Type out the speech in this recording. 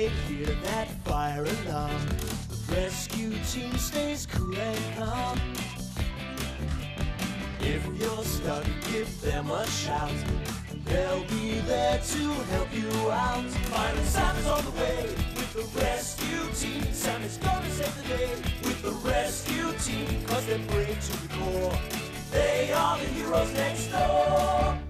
they hear that fire alarm, the rescue team stays cool and calm. If you're stuck, give them a shout. They'll be there to help you out. Fireman Sam is on the way with the rescue team. Sam is gonna save the day with the rescue team, 'cause they're brave to the core. They are the heroes next door.